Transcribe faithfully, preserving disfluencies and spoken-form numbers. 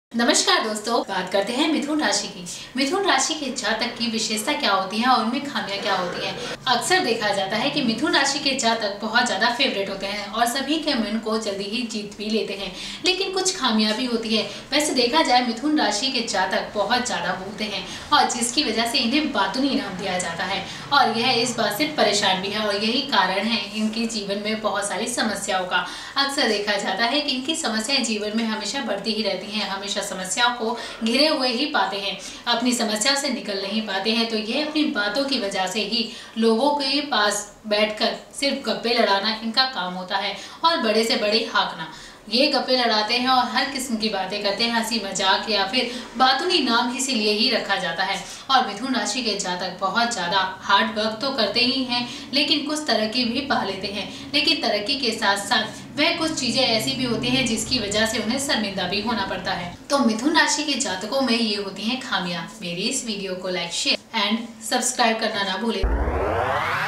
नमस्कार दोस्तों, बात करते हैं मिथुन राशि की। मिथुन राशि के जातक की विशेषता क्या होती है और उनमें खामियां क्या होती हैं। अक्सर देखा जाता है कि मिथुन राशि के जातक बहुत ज्यादा फेवरेट होते हैं और सभी के मन को जल्दी ही जीत भी लेते हैं, लेकिन कुछ खामियां भी होती है। वैसे देखा जाए मिथुन राशि के जातक बहुत ज्यादा बोलते हैं और जिसकी वजह से इन्हें बातूनी इनाम दिया जाता है और यह इस बात से परेशान भी है और यही कारण है इनके जीवन में बहुत सारी समस्याओं का। अक्सर देखा जाता है कि इनकी समस्याएं जीवन में हमेशा बढ़ती ही रहती हैं, हमेशा समस्याओं को घिरे हुए ही पाते हैं, अपनी समस्या से निकल नहीं पाते हैं। तो ये अपनी बातों की वजह से ही लोगों के पास बैठकर सिर्फ गप्पे लड़ाना इनका काम होता है और बड़े से बड़े हाँकना। ये गप्पे लड़ाते हैं और हर किस्म की बातें करते हैं, हंसी मजाक या फिर बातूनी नाम इसीलिए ही रखा जाता है। और मिथुन राशि के जातक बहुत ज्यादा हार्ड वर्क तो करते ही हैं, लेकिन कुछ तरक्की भी पा लेते हैं। लेकिन तरक्की के साथ साथ वह कुछ चीजें ऐसी भी होती हैं जिसकी वजह से उन्हें शर्मिंदा भी होना पड़ता है। तो मिथुन राशि के जातकों में ये होती हैं खामियां। मेरी इस वीडियो को लाइक, शेयर एंड सब्सक्राइब करना ना भूलें।